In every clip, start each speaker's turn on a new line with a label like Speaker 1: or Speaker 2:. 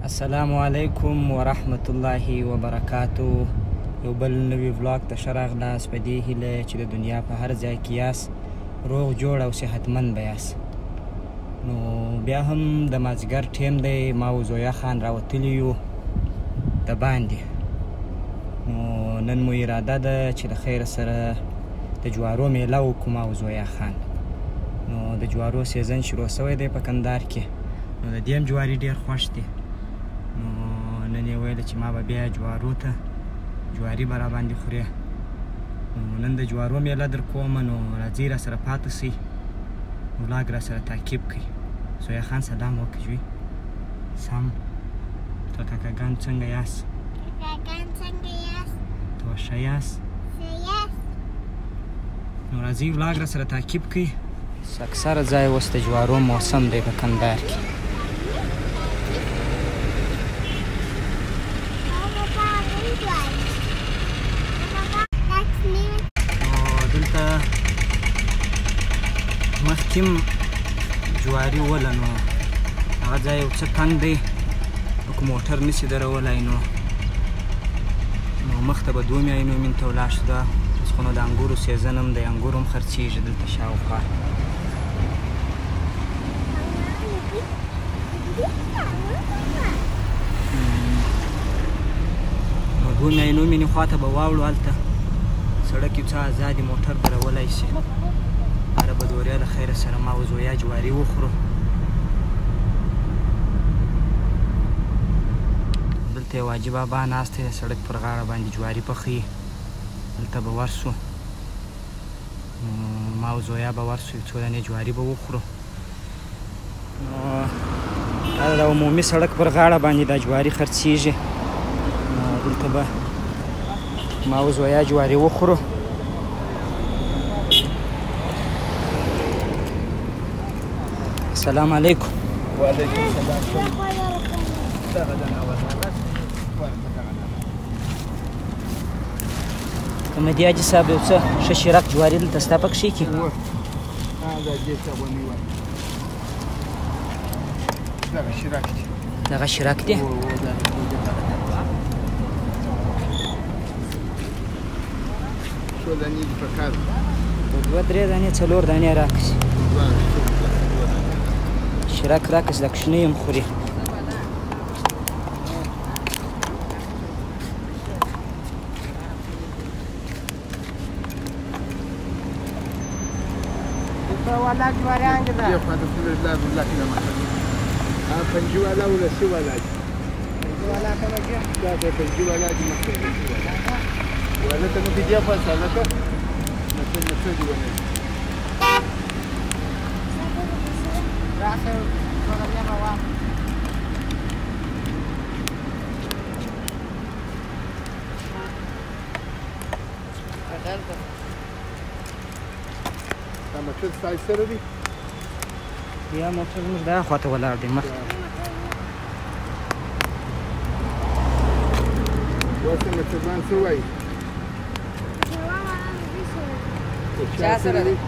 Speaker 1: السلام علیکم ورحمت الله وبرکاتو. یو بل نوی ولاګ ته ښه راغلاست په دې هیله چې د دنیا په هر ځای کې یاست روغ جوړ او صحتمند به یاست. نو بیا هم د مازدیګر ټیم دی، ما او زویا خان راوتلي یو د باندې. نو نن مو اراده ده چې د خیر سره د جوارو میله وکړو ما او زویا خان. نو د جوارو سیزن شروع شوی دی په کندهار کې، نو د دې هم جواري ډېر خوښ دي. نو نن یې ویله چې ما به بیا جوارو ته جواري به راباندې خورې. نو نن د جوارو میله در کومه، نو راځئ را سره پاتې سئ، ولاګ را سره تعقیب کړئ. زویا خان سلام وکړئ. جوی سم تو کاکاګان څنګه یاست؟
Speaker 2: کاکاګان څنګه یاست؟
Speaker 1: تو ښه یاست؟
Speaker 2: ښه یاست؟
Speaker 1: نو راځئ ولاګ را سره تعقیب کړئ. اکثره ځای اوس د جوارو موسم دی په کندهار کې. دلته مخکې جواري وله، نو هغه ځای یو څه تنګ دی، که موټر نشي درولی نو مخ ته به 2 میاشتې مین ته ولاړ شو. دا اوس خو نو د انګورو سیزن هم دی، انګور هم خرڅېږي دلته شاوخوا. نو 2 میاشتې مینې خوا ته به واوړو، هلته سړک یو څه ازادي موټر درولی شي. هره به دوریا له خیره سره ما او زویا جواري وخورو. دلته یو حاجي بابا ناست دی، د سړک پر غاړه باندې جواري پخوي. دلته به ورسو، ما او زویا به ورسو، یو څو دانې جواري به وخورو. نو دا د عمومي سړک پر غاړه باندې دا جواري خرڅېږي. دلته به ما او زویا جواري وخورو. السلام علیکم.
Speaker 3: وعلیکم السلام.
Speaker 1: کمدي حاجي صاحب یو څه ښه شیرک جواري دلته ستا په کښې کې؟ دغه شیرک دی؟
Speaker 3: څو دانې دي پکار؟
Speaker 1: 2-3 دانې 4 دانې راکړي. شیرک راکړي، د کوچنۍ هم خوري.
Speaker 2: والا جواران دي
Speaker 3: یو خاطر په الله بالله کې ما پنځه والا ولا سی والا دي والا کله کې دا د پنځه والا دي مخکې ولا ته نو دې په ساده ته نو څه دی ونه راځه ورته ما وا موټر سای سره دی
Speaker 1: یا موټر موږ دا خواته ولاړ دی مخکې.
Speaker 3: اوس موټران څه وایي؟
Speaker 1: چا سره دی؟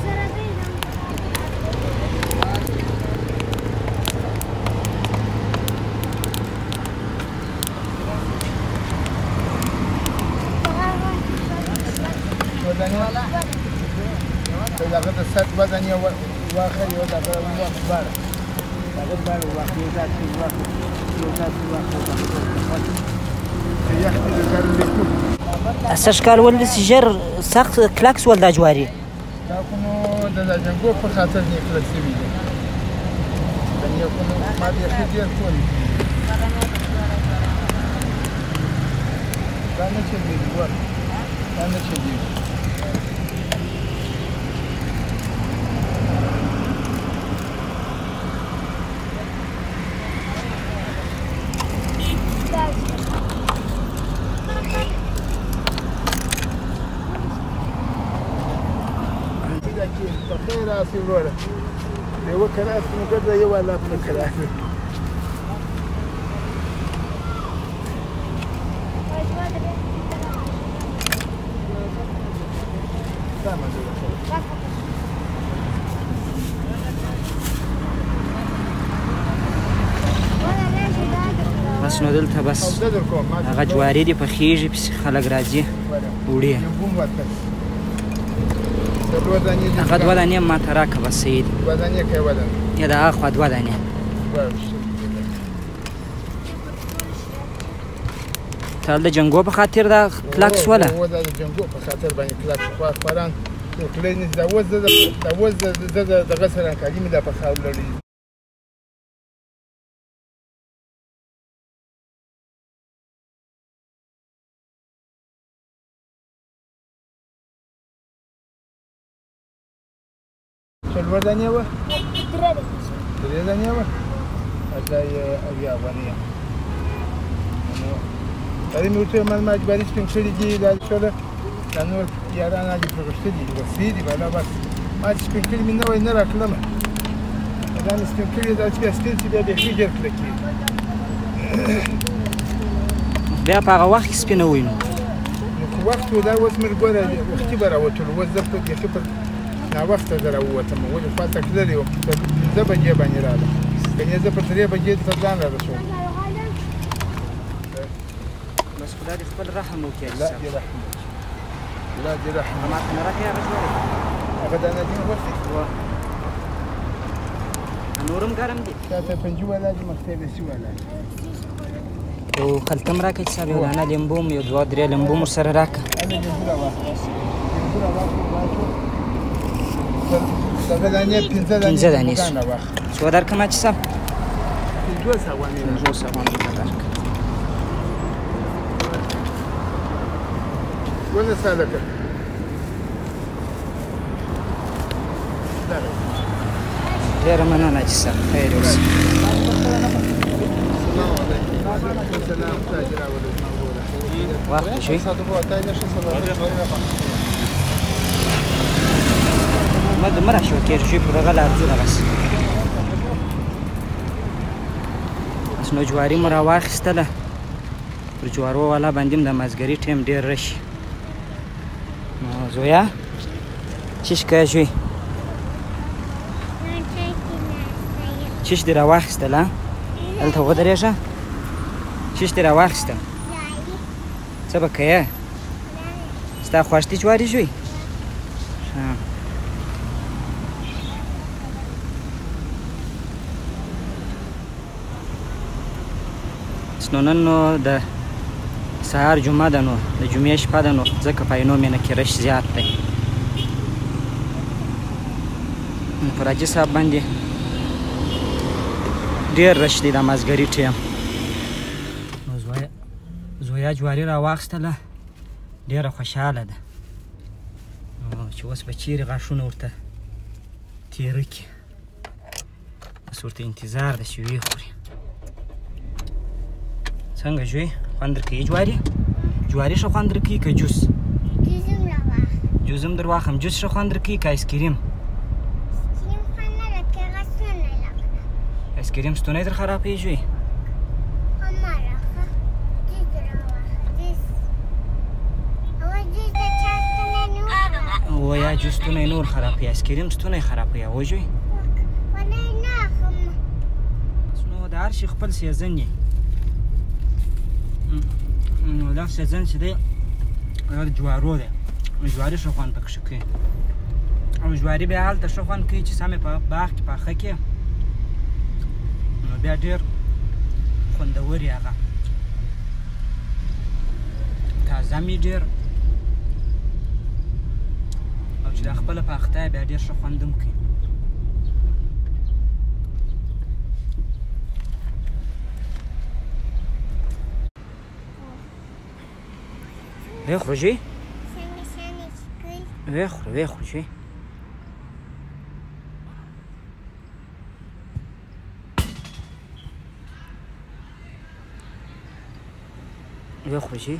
Speaker 3: دغه د سات بدن یو واخر یو دغه وخت بار دغه بار واخر یو ځات واخر
Speaker 1: اساس کار ول سجر سخت کلاکس ول دا جواري
Speaker 3: دا کومو د جنګو په خاطر نه کلاکس وی دي دا یو کومو ما دې خېټه کول دا نه چې دی ور دا نه چې دی راسي وروره یو کراس نو ګرځي یو ولا په کراس
Speaker 1: بس نو دلته بس هغه جواري دي پخېږي پسې خلک راځي وړي هغه 2 دانې ما ته راکړه بس سید یا د هغه خوا 2 دانې ته د جنګو په خاطر دا کلک سوله
Speaker 3: دا د جنګو په خاطر باندې کلک شو خوران وکړی نه دا وز دغه سره همکاري مې دا په خاور لري څلور دانې وه 3 دانې وه دا یې اویا افغانۍ دا مې ورته ویل ما اجباري سپین کړي دي دا شوله دا نور یاران دي پرغښتي دي وسې دي بالا بس ما چې سپین کړي مې نوی نه راکړلم دا مې سپین کړي دا چې بیا سپین شي بیا بیخي ډېر کلکېږي
Speaker 1: بیا په هغه وخت کې سپینه وي نو
Speaker 3: وخت و دا اوس مې ګوره وختي به راوتلو اوس زه بیخي پر ناوخته زه راووتم ولې خوا ته تللې وم په 5 بجې باندې راغلم کنې زه په 3 بجې ته ځان رارسوم
Speaker 1: بس خدا دې خپل رحم وکړي
Speaker 3: لا دې رحم لا دې رحم
Speaker 1: ما ته نه راکړې هغه جواري
Speaker 3: هغه دا نادین غوښتې
Speaker 1: نورم ګرم دي
Speaker 3: تا ته پنجو والا دي مخته به سی والا
Speaker 1: یو خلطم راکړه چې صاحب یو دانه لیمبو م یو 2 3 لیمبو م سره راکړه
Speaker 3: دغه دانې 15
Speaker 1: دانې څو درکړم چې صاحب
Speaker 3: 200 افغانۍ
Speaker 1: درکړه
Speaker 3: ولا سالك
Speaker 1: ډېره مننه چې صاحب خیر اوسه وخت شي ما دومره شو کېږي چې پر هغه لار ځو دغسې بس نو جواري مو راواخیستله پر جوارو والا باندې هم د مازګري ټایم ډېر راشي نو زویا چیش کوې ژوی چیش دې راواخیستله هلته ودرېږه چیش دې راواخیسته څه به کوې ستا خوښ دي جواري ژوی نو نن نو د سهار جمعه ده نو د جمعې شپه ده نو ځکه په عینو مینه کې رش زیات دی پر حاجي صاحب باندې ډېر رش دی د مازګري ټیم نو زویا جواري راواخیستله ډېره خوشحاله ده چې اوس به چیرې غاښونه ورته تېره کړي بس ورته انتظار ده چې ویې خوري څنګه ژوی خوند درکوي جواري ښه خوند درکوي که جوس جوس هم در واخلم جوس ښه خوند درکوي که آیسکریم آیسکریم ستونی در خرابوي ژوی ویا جوس ستونی نور خرابوي آیسکریم ستونی خرابوي هو ژوی نو د هر شي خپل سیزن یې نو دا سیزن چې دی هغه د جوارو دی جواري ښه خوند پکې ښه کوي او جواري بیا هلته ښه خوند کوي چې سمې په باغ کې پاخه کړې نو بیا ډېر خوندور یې هغه تازه مې ډېر او چې دا خپله پاخته یې بیا ډېر ښه خوند هم کوي ویخورو ژوی ویخورو ژوی ویخورو ژوی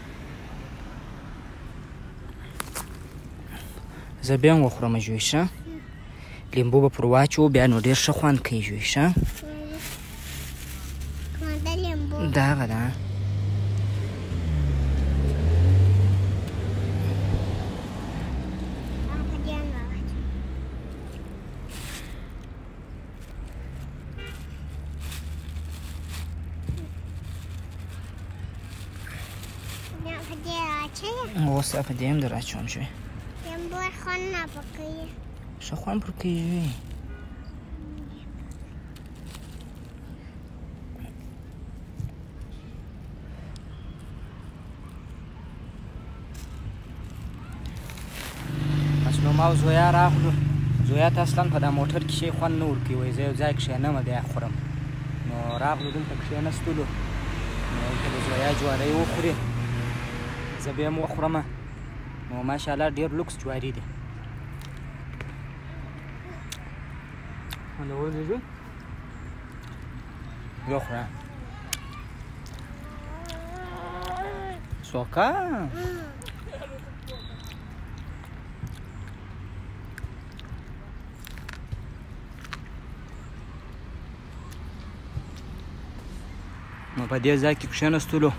Speaker 1: زه بیا هم وخورم ژوی ښه لیمبو به پر واچوو بیا نو ډېر ښه خوند کوي ژوی ښه دا هغه ده
Speaker 2: په دې راچوې
Speaker 1: اوس ستا په دې هم در اچوم شوې
Speaker 2: یم بور خوند نه پکوي
Speaker 1: ښه خوند پر کوي بس نو ما او زویا راغلو زویا ته اصلا په دا موټر کې شی خوند نه ورکوي وایي زه یو ځای کښېنم بیا خورم نو راغلو دلته کښېنستلو نو که د زویا جواری وخوري زه بیا هم وخورم نو ماشاءالله ډېر لوکس جواري دی وخوره سوکا نو په دې ځای کې کښېنستلو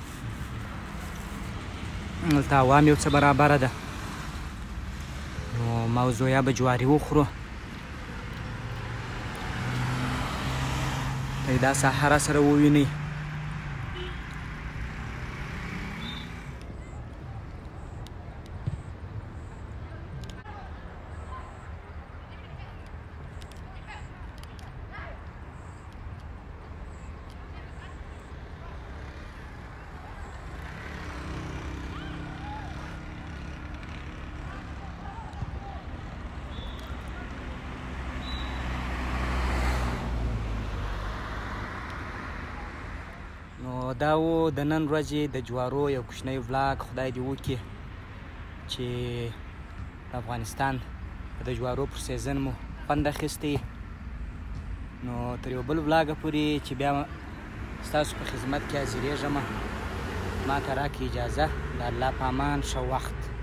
Speaker 1: دلته هوا مې یو څه برابره ده نو ما او زویا به جواري وخورو ته دا سهار سره ووینئ نو دا و د نن ورځې د جوارو یو کوچنی ولاګ خدای دې وکړي چې د افغانستان د جوارو پر سیزن مو خوند اخیستی نو تر یو بل ولاګه پورې چې بیا ستاسو په خدمت کې حاضرېږم ما ته راکړي اجازه د الله په امان ښه وخت